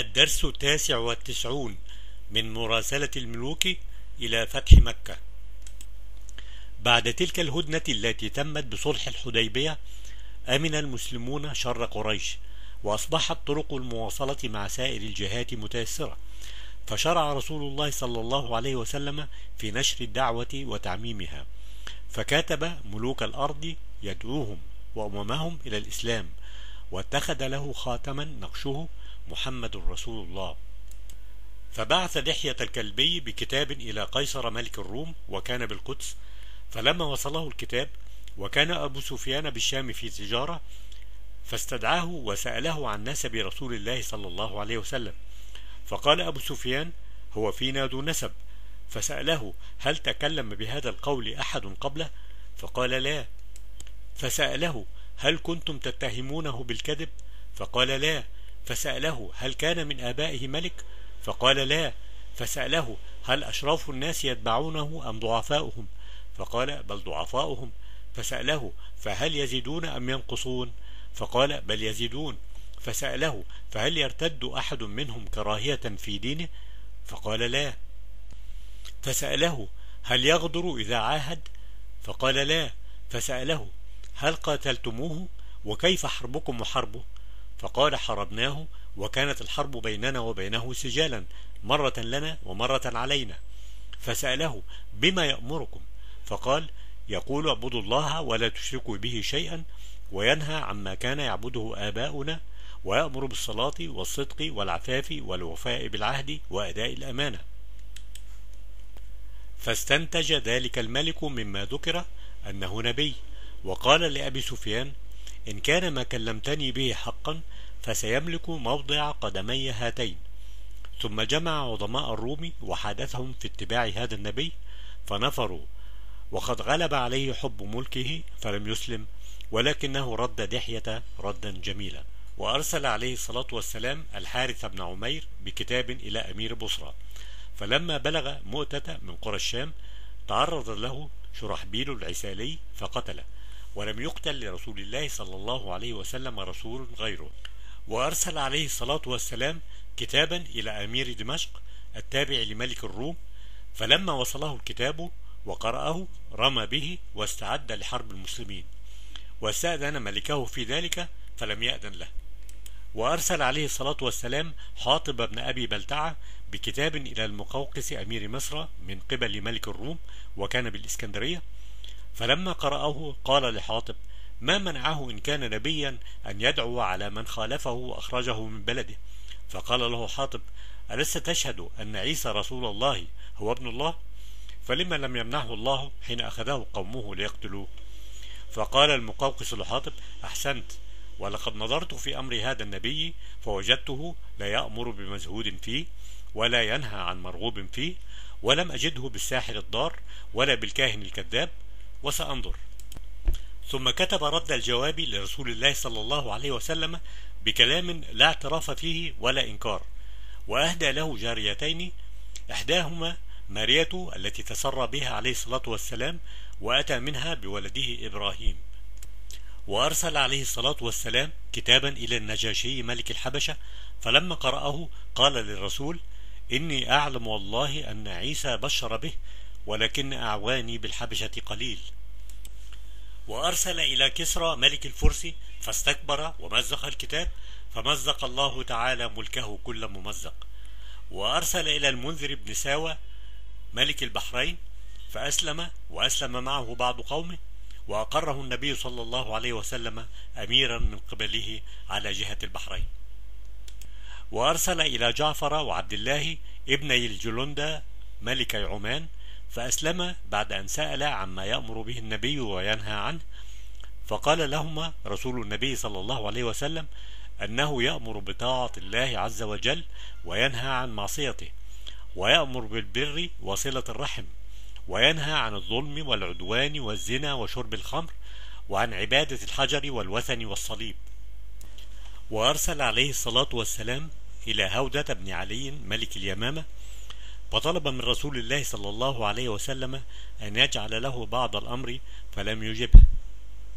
الدرس 19 من مراسلة الملوك إلى فتح مكة. بعد تلك الهدنة التي تمت بصلح الحديبية، أمن المسلمون شر قريش، وأصبحت طرق المواصلة مع سائر الجهات متيسرة، فشرع رسول الله صلى الله عليه وسلم في نشر الدعوة وتعميمها، فكاتب ملوك الأرض يدعوهم وأممهم إلى الإسلام، واتخذ له خاتما نقشه محمد رسول الله. فبعث دحية الكلبي بكتاب إلى قيصر ملك الروم، وكان بالقدس. فلما وصله الكتاب، وكان أبو سفيان بالشام في تجارة، فاستدعاه وسأله عن نسب رسول الله صلى الله عليه وسلم، فقال أبو سفيان: هو فينا ذو نسب. فسأله: هل تكلم بهذا القول أحد قبله؟ فقال: لا. فسأله: هل كنتم تتهمونه بالكذب؟ فقال: لا. فسأله: هل كان من آبائه ملك؟ فقال: لا. فسأله: هل أشراف الناس يتبعونه أم ضعفاؤهم؟ فقال: بل ضعفاؤهم. فسأله: فهل يزيدون أم ينقصون؟ فقال: بل يزيدون. فسأله: فهل يرتد أحد منهم كراهية في دينه؟ فقال: لا. فسأله: هل يغدر إذا عاهد؟ فقال: لا. فسأله: هل قاتلتموه؟ وكيف حربكم وحربه؟ فقال: حربناه، وكانت الحرب بيننا وبينه سجالا، مرة لنا ومرة علينا. فسأله: بما يأمركم؟ فقال: يقول: اعبدوا الله ولا تشركوا به شيئا، وينهى عما كان يعبده آباؤنا، ويأمر بالصلاة والصدق والعفاف والوفاء بالعهد وأداء الأمانة. فاستنتج ذلك الملك مما ذكر أنه نبي، وقال لأبي سفيان: إن كان ما كلمتني به حقا فسيملك موضع قدمي هاتين. ثم جمع عظماء الروم وحادثهم في اتباع هذا النبي، فنفروا، وقد غلب عليه حب ملكه فلم يسلم، ولكنه رد دحية ردا جميلا. وأرسل عليه الصلاة والسلام الحارث بن عمير بكتاب إلى أمير بصرى، فلما بلغ مؤتة من قرى الشام تعرض له شرحبيل العسالي فقتله، ولم يقتل لرسول الله صلى الله عليه وسلم رسول غيره. وأرسل عليه الصلاة والسلام كتابا إلى أمير دمشق التابع لملك الروم، فلما وصله الكتاب وقرأه رمى به واستعد لحرب المسلمين، واستأذن ملكه في ذلك فلم يأذن له. وأرسل عليه الصلاة والسلام حاطب بن أبي بلتعة بكتاب إلى المقوقس أمير مصر من قبل ملك الروم، وكان بالإسكندرية، فلما قرأه قال لحاطب: ما منعه إن كان نبيا أن يدعو على من خالفه وأخرجه من بلده؟ فقال له حاطب: ألست تشهد أن عيسى رسول الله هو ابن الله؟ فلما لم يمنعه الله حين أخذه قومه ليقتلوه؟ فقال المقوقس لحاطب: أحسنت، ولقد نظرت في أمر هذا النبي فوجدته لا يأمر بمزهود فيه، ولا ينهى عن مرغوب فيه، ولم أجده بالساحر الضار ولا بالكاهن الكذاب، وسأنظر. ثم كتب رد الجواب لرسول الله صلى الله عليه وسلم بكلام لا اعتراف فيه ولا إنكار، وأهدى له جاريتين، إحداهما مارية التي تسرى بها عليه الصلاة والسلام، وأتى منها بولده إبراهيم. وأرسل عليه الصلاة والسلام كتابا إلى النجاشي ملك الحبشة، فلما قرأه قال للرسول: إني أعلم والله أن عيسى بشر به، ولكن أعواني بالحبشة قليل. وأرسل إلى كسرى ملك الفرس فاستكبر ومزق الكتاب، فمزق الله تعالى ملكه كل ممزق. وأرسل إلى المنذر بن ساوى ملك البحرين فأسلم، وأسلم معه بعض قومه، وأقره النبي صلى الله عليه وسلم أميرا من قبله على جهة البحرين. وأرسل إلى جعفر وعبد الله ابني الجلندة ملك عمان فأسلم بعد أن سأل عما يأمر به النبي وينهى عنه، فقال لهما رسول النبي صلى الله عليه وسلم أنه يأمر بطاعة الله عز وجل وينهى عن معصيته، ويأمر بالبر وصلة الرحم، وينهى عن الظلم والعدوان والزنا وشرب الخمر، وعن عبادة الحجر والوثن والصليب. وأرسل عليه الصلاة والسلام إلى هودة بن علي ملك اليمامة، وطلب من رسول الله صلى الله عليه وسلم أن يجعل له بعض الأمر، فلم يجبه.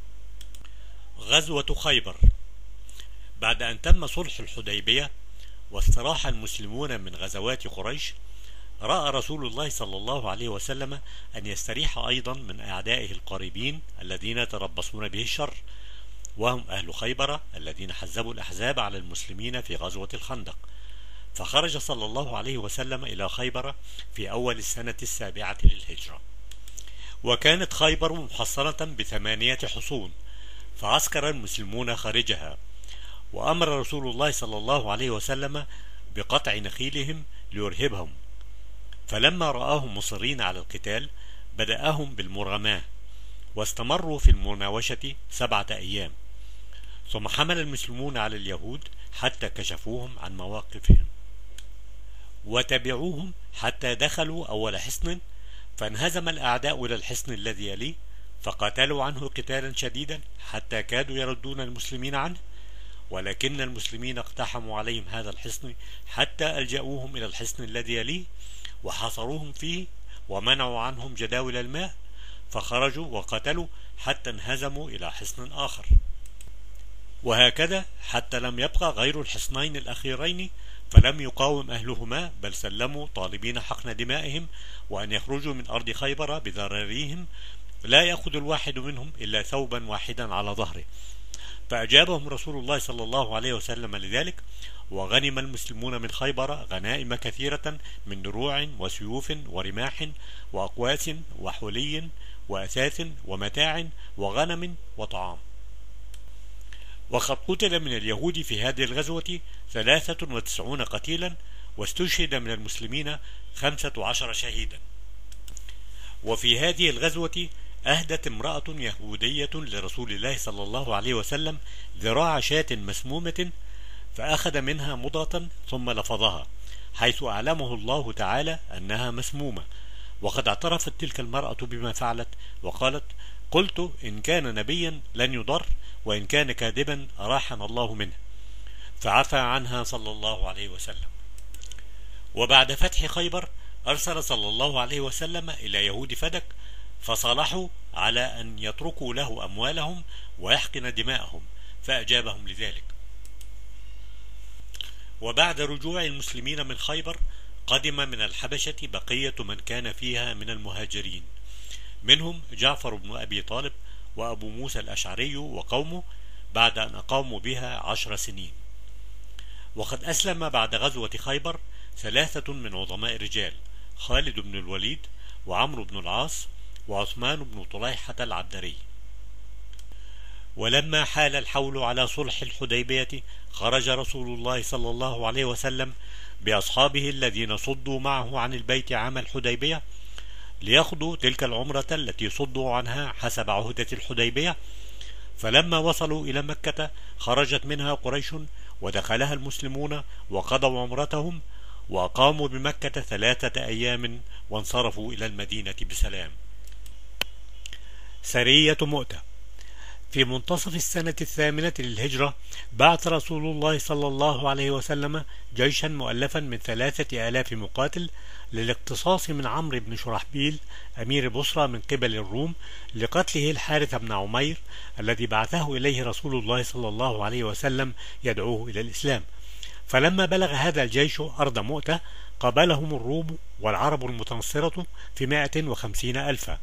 غزوة خيبر. بعد أن تم صلح الحديبية واستراح المسلمون من غزوات قريش، رأى رسول الله صلى الله عليه وسلم أن يستريح أيضا من أعدائه القريبين الذين يتربصون به الشر، وهم أهل خيبر الذين حزبوا الأحزاب على المسلمين في غزوة الخندق. فخرج صلى الله عليه وسلم إلى خيبر في أول السنة 7 للهجرة. وكانت خيبر محصنة ب8 حصون، فعسكر المسلمون خارجها، وأمر رسول الله صلى الله عليه وسلم بقطع نخيلهم ليرهبهم. فلما رآهم مصرين على القتال بدأهم بالمرماة، واستمروا في المناوشة 7 أيام، ثم حمل المسلمون على اليهود حتى كشفوهم عن مواقفهم، وتبعوهم حتى دخلوا أول حصن، فانهزم الأعداء إلى الحصن الذي يليه، فقاتلوا عنه قتالا شديدا حتى كادوا يردون المسلمين عنه، ولكن المسلمين اقتحموا عليهم هذا الحصن حتى ألجأوهم إلى الحصن الذي يليه، وحاصروهم فيه ومنعوا عنهم جداول الماء، فخرجوا وقتلوا حتى انهزموا إلى حصن آخر، وهكذا حتى لم يبقى غير الحصنين الأخيرين، فلم يقاوم أهلهما بل سلموا طالبين حقن دمائهم وأن يخرجوا من أرض خيبر بذراريهم، لا يأخذ الواحد منهم إلا ثوبا واحدا على ظهره. فأجابهم رسول الله صلى الله عليه وسلم لذلك، وغنم المسلمون من خيبر غنائم كثيرة من دروع وسيوف ورماح وأقواس وحلي وأثاث ومتاع وغنم وطعام. وقد قتل من اليهود في هذه الغزوة 93 قتيلا، واستشهد من المسلمين 15 شهيدا. وفي هذه الغزوة أهدت امرأة يهودية لرسول الله صلى الله عليه وسلم ذراع شاة مسمومة، فأخذ منها مضغة ثم لفظها، حيث أعلمه الله تعالى أنها مسمومة. وقد اعترفت تلك المرأة بما فعلت وقالت: قلت إن كان نبيا لن يضر، وإن كان كاذبا أراحنا الله منه، فعفى عنها صلى الله عليه وسلم. وبعد فتح خيبر أرسل صلى الله عليه وسلم إلى يهود فدك، فصالحوا على أن يتركوا له أموالهم ويحقن دماءهم، فأجابهم لذلك. وبعد رجوع المسلمين من خيبر قدم من الحبشة بقية من كان فيها من المهاجرين، منهم جعفر بن أبي طالب وأبو موسى الأشعري وقومه، بعد أن أقاموا بها 10 سنين. وقد أسلم بعد غزوة خيبر 3 من عظماء الرجال: خالد بن الوليد وعمرو بن العاص وعثمان بن طليحة العبدري. ولما حال الحول على صلح الحديبية خرج رسول الله صلى الله عليه وسلم بأصحابه الذين صدوا معه عن البيت عام الحديبية ليقضوا تلك العمرة التي صدوا عنها حسب عهدة الحديبية. فلما وصلوا إلى مكة خرجت منها قريش ودخلها المسلمون وقضوا عمرتهم، وأقاموا بمكة 3 أيام وانصرفوا إلى المدينة بسلام. سرية مؤتة. في منتصف السنة 8 للهجرة بعث رسول الله صلى الله عليه وسلم جيشا مؤلفا من 3000 مقاتل للاقتصاص من عمرو بن شرحبيل أمير بصرى من قبل الروم لقتله الحارث بن عمير الذي بعثه إليه رسول الله صلى الله عليه وسلم يدعوه إلى الإسلام. فلما بلغ هذا الجيش أرض مؤتة قابلهم الروم والعرب المتنصرة في 150 ألفا.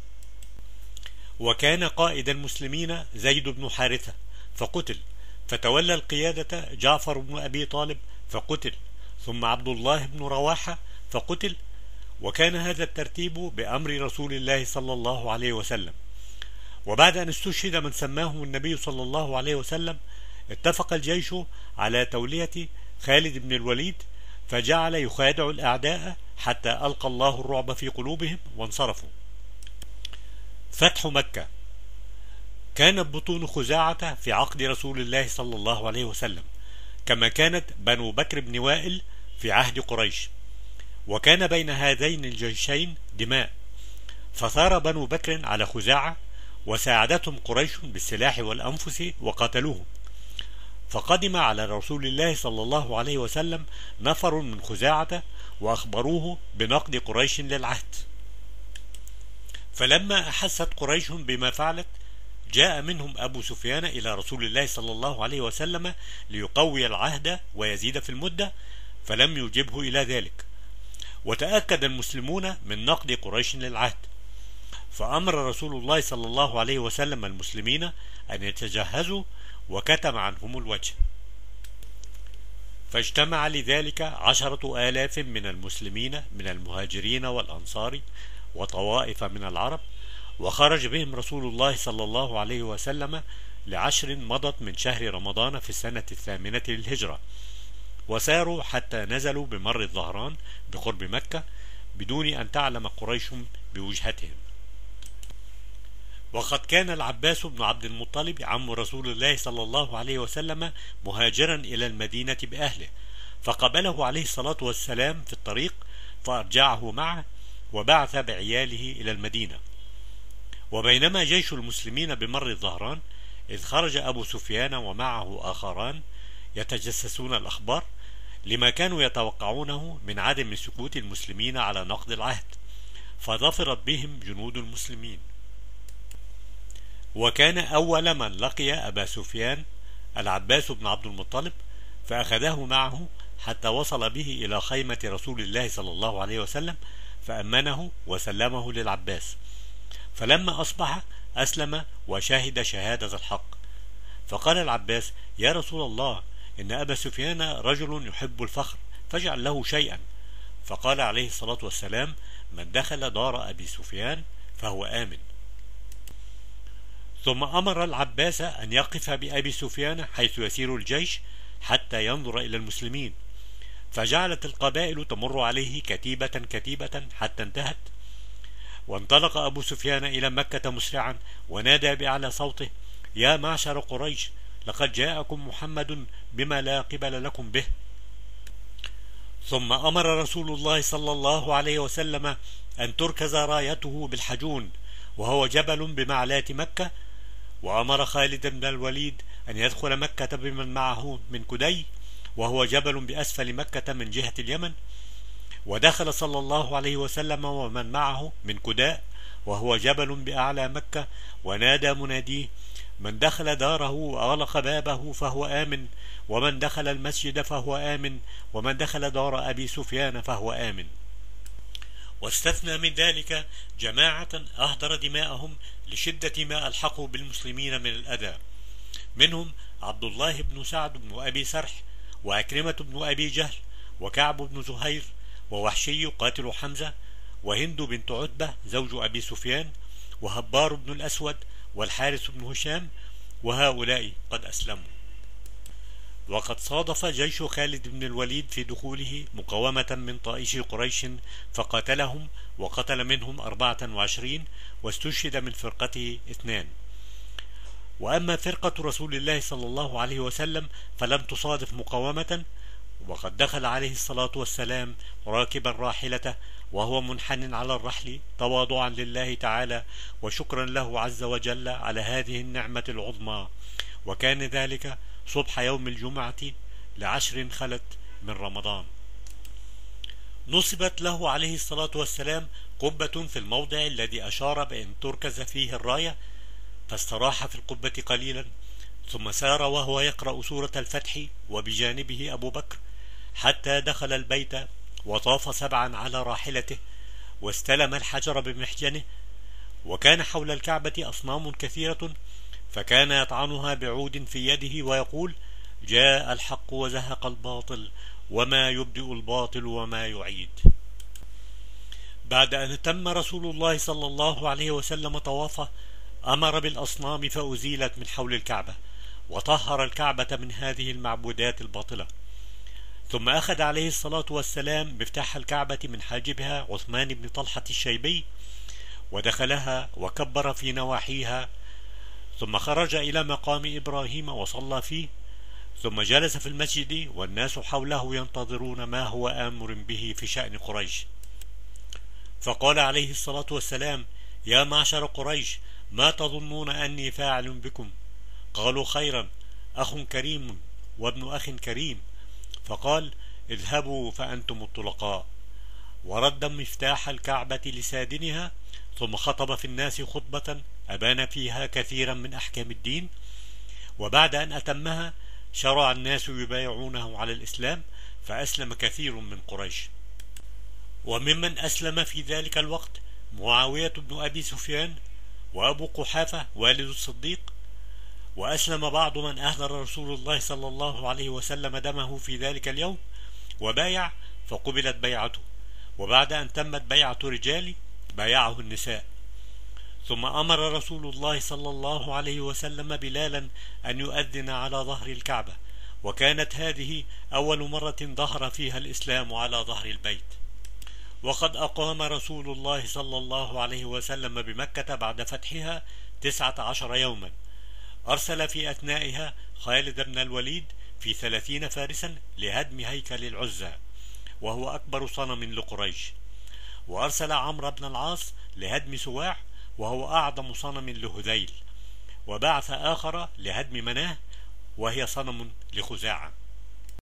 وكان قائد المسلمين زيد بن حارثة فقتل، فتولى القيادة جعفر بن أبي طالب فقتل، ثم عبد الله بن رواحة فقتل. وكان هذا الترتيب بأمر رسول الله صلى الله عليه وسلم. وبعد أن استشهد من سماه النبي صلى الله عليه وسلم اتفق الجيش على تولية خالد بن الوليد، فجعل يخادع الأعداء حتى ألقى الله الرعب في قلوبهم وانصرفوا. فتح مكة. كانت بطون خزاعة في عقد رسول الله صلى الله عليه وسلم، كما كانت بنو بكر بن وائل في عهد قريش، وكان بين هذين الجيشين دماء، فثار بنو بكر على خزاعة وساعدتهم قريش بالسلاح والأنفس وقتلوهم. فقدم على رسول الله صلى الله عليه وسلم نفر من خزاعة وأخبروه بنقد قريش للعهد. فلما أحست قريش بما فعلت جاء منهم أبو سفيان إلى رسول الله صلى الله عليه وسلم ليقوي العهد ويزيد في المدة، فلم يجبه إلى ذلك، وتأكد المسلمون من نقد قريش للعهد، فأمر رسول الله صلى الله عليه وسلم المسلمين أن يتجهزوا وكتم عنهم الوجه. فاجتمع لذلك 10,000 من المسلمين من المهاجرين والأنصار وطوائف من العرب، وخرج بهم رسول الله صلى الله عليه وسلم ل10 مضت من شهر رمضان في السنة 8 للهجرة، وساروا حتى نزلوا بمر الظهران بقرب مكة بدون أن تعلم قريش بوجهتهم. وقد كان العباس بن عبد المطلب عم رسول الله صلى الله عليه وسلم مهاجرا إلى المدينة بأهله، فقبله عليه الصلاة والسلام في الطريق فأرجعه معه وبعث بعياله إلى المدينة. وبينما جيش المسلمين بمر الظهران إذ خرج أبو سفيان ومعه آخران يتجسسون الأخبار لما كانوا يتوقعونه من عدم سكوت المسلمين على نقض العهد، فظفرت بهم جنود المسلمين. وكان أول من لقي أبا سفيان العباس بن عبد المطلب، فأخذه معه حتى وصل به إلى خيمة رسول الله صلى الله عليه وسلم، فأمنه وسلمه للعباس. فلما أصبح أسلم وشهد شهادة الحق، فقال العباس: يا رسول الله، إن أبا سفيان رجل يحب الفخر، فاجعل له شيئا. فقال عليه الصلاة والسلام: من دخل دار أبي سفيان فهو آمن. ثم أمر العباس أن يقف بأبي سفيان حيث يسير الجيش حتى ينظر إلى المسلمين، فجعلت القبائل تمر عليه كتيبة كتيبة حتى انتهت، وانطلق أبو سفيان إلى مكة مسرعا ونادى بأعلى صوته: يا معشر قريش، لقد جاءكم محمد بما لا قبل لكم به. ثم أمر رسول الله صلى الله عليه وسلم أن تركز رايته بالحجون، وهو جبل بمعلاة مكة، وأمر خالد بن الوليد أن يدخل مكة بمن معه من كدي، وهو جبل بأسفل مكة من جهة اليمن، ودخل صلى الله عليه وسلم ومن معه من كداء، وهو جبل بأعلى مكة، ونادى مناديه: من دخل داره وأغلق بابه فهو آمن، ومن دخل المسجد فهو آمن، ومن دخل دار أبي سفيان فهو آمن. واستثنى من ذلك جماعة أهدر دماءهم لشدة ما ألحقوا بالمسلمين من الأذى، منهم عبد الله بن سعد بن أبي سرح، وأكرمة بن أبي جهل، وكعب بن زهير، ووحشي قاتل حمزة، وهند بنت عتبة زوج أبي سفيان، وهبار بن الأسود، والحارث بن هشام، وهؤلاء قد أسلموا. وقد صادف جيش خالد بن الوليد في دخوله مقاومة من طائش قريش فقاتلهم، وقتل منهم 24، واستشهد من فرقته 2. وأما فرقة رسول الله صلى الله عليه وسلم فلم تصادف مقاومة، وقد دخل عليه الصلاة والسلام راكبا راحلته وهو منحن على الرحل تواضعا لله تعالى وشكرا له عز وجل على هذه النعمة العظمى، وكان ذلك صبح يوم الجمعة ل10 خلت من رمضان. نصبت له عليه الصلاة والسلام قبة في الموضع الذي أشار بأن تركز فيه الراية، فاستراح في القبة قليلا، ثم سار وهو يقرأ سورة الفتح وبجانبه أبو بكر، حتى دخل البيت وطاف 7 على راحلته، واستلم الحجر بمحجنه. وكان حول الكعبة أصنام كثيرة، فكان يطعنها بعود في يده ويقول: جاء الحق وزهق الباطل وما يبدئ الباطل وما يعيد. بعد أن تم رسول الله صلى الله عليه وسلم طوافه، أمر بالأصنام فأزيلت من حول الكعبة، وطهر الكعبة من هذه المعبودات الباطلة. ثم أخذ عليه الصلاة والسلام مفتاح الكعبة من حاجبها عثمان بن طلحة الشيبي، ودخلها وكبر في نواحيها، ثم خرج إلى مقام إبراهيم وصلى فيه، ثم جلس في المسجد والناس حوله ينتظرون ما هو آمر به في شأن قريش. فقال عليه الصلاة والسلام: يا معشر قريش، ما تظنون أني فاعل بكم؟ قالوا: خيرا، أخ كريم وابن أخ كريم. فقال: اذهبوا فأنتم الطلقاء. ورد مفتاح الكعبة لسادنها، ثم خطب في الناس خطبة أبان فيها كثيرا من أحكام الدين، وبعد أن أتمها شرع الناس يبايعونه على الإسلام، فأسلم كثير من قريش. وممن أسلم في ذلك الوقت معاوية بن أبي سفيان وأبو قحافة والد الصديق، وأسلم بعض من أهدر رسول الله صلى الله عليه وسلم دمه في ذلك اليوم وبايع، فقبلت بيعته. وبعد أن تمت بيعة رجال بايعه النساء. ثم أمر رسول الله صلى الله عليه وسلم بلالا أن يؤذن على ظهر الكعبة، وكانت هذه أول مرة ظهر فيها الإسلام على ظهر البيت. وقد أقام رسول الله صلى الله عليه وسلم بمكة بعد فتحها 19 يوما، أرسل في أثنائها خالد بن الوليد في 30 فارسا لهدم هيكل العزى، وهو أكبر صنم لقريش، وأرسل عمرو بن العاص لهدم سواع، وهو أعظم صنم لهذيل، وبعث آخر لهدم مناه، وهي صنم لخزاعة.